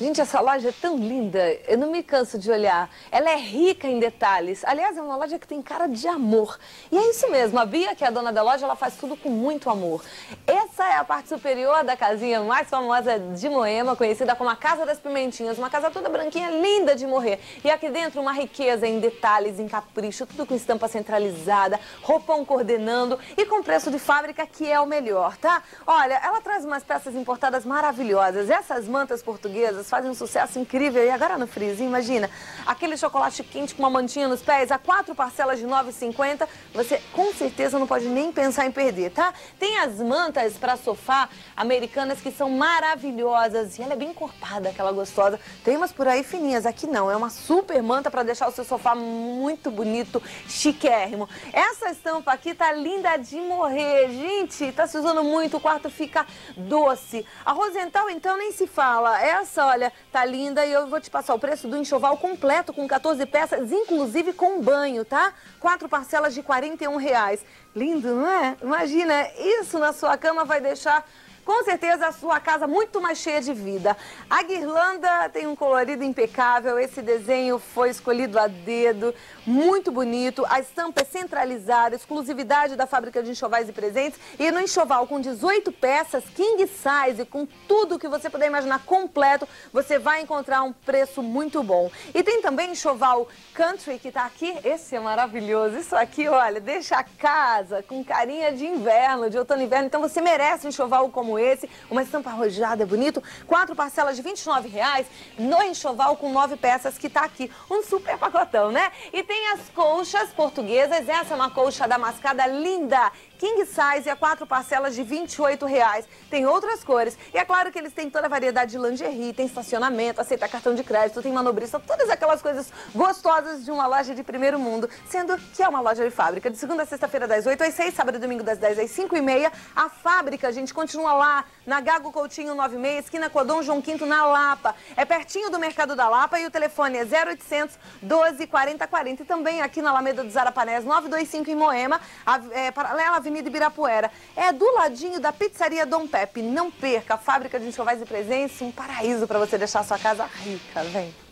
Gente, essa loja é tão linda, eu não me canso de olhar. Ela é rica em detalhes. Aliás, é uma loja que tem cara de amor. E é isso mesmo, a Bia, que é a dona da loja, ela faz tudo com muito amor. Essa é a parte superior da casinha mais famosa de Moema, conhecida como a Casa das Pimentinhas. Uma casa toda branquinha, linda de morrer. E aqui dentro uma riqueza em detalhes, em capricho, tudo com estampa centralizada, roupão coordenando e com preço de fábrica que é o melhor, tá? Olha, ela traz umas peças importadas maravilhosas. Essas mantas portuguesas fazem um sucesso incrível. E agora no friozinho, imagina, aquele chocolate quente com uma mantinha nos pés, a 4 parcelas de R$ 9,50, você com certeza não pode nem pensar em perder, tá? Tem as mantas para sofá americanas que são maravilhosas e ela é bem encorpada, aquela gostosa. Tem umas por aí fininhas, aqui não, é uma super manta para deixar o seu sofá muito bonito, chiquérrimo. Essa estampa aqui tá linda de morrer, gente, tá se usando muito, o quarto fica doce. A Rosenthal, então, nem se fala. Essa, olha, tá linda e eu vou te passar o preço do enxoval completo com 14 peças, inclusive com banho, tá? 4 parcelas de R$ 41. Lindo, não é? Imagina, isso na sua cama vai deixar com certeza a sua casa muito mais cheia de vida. A guirlanda tem um colorido impecável, esse desenho foi escolhido a dedo, muito bonito. A estampa é centralizada, exclusividade da fábrica de enxovais e presentes. E no enxoval com 18 peças, king size, com tudo que você puder imaginar completo, você vai encontrar um preço muito bom. E tem também enxoval country que tá aqui, esse é maravilhoso. Isso aqui, olha, deixa a casa com carinha de inverno, de outono e inverno. Então você merece um enxoval como esse, uma estampa arrojada, é bonito, 4 parcelas de R$ 29 no enxoval com 9 peças que tá aqui, um super pacotão, né? E tem as colchas portuguesas, essa é uma colcha damascada linda, king size, a 4 parcelas de R$ 28. Tem outras cores e é claro que eles têm toda a variedade de lingerie, tem estacionamento, aceita cartão de crédito, tem manobrista, todas aquelas coisas gostosas de uma loja de primeiro mundo, sendo que é uma loja de fábrica, de segunda a sexta-feira das 8 às 6, sábado e domingo das 10 às 5h30. A fábrica, a gente continua lá na Gago Coutinho 96, esquina Codom João V, na Lapa. É pertinho do Mercado da Lapa e o telefone é 0800 12 40 40. E também aqui na Alameda dos Arapanés 925 em Moema, paralela Avenida Ibirapuera. É do ladinho da pizzaria Dom Pepe. Não perca, a fábrica de enxovais e presentes, um paraíso para você deixar a sua casa rica, vem.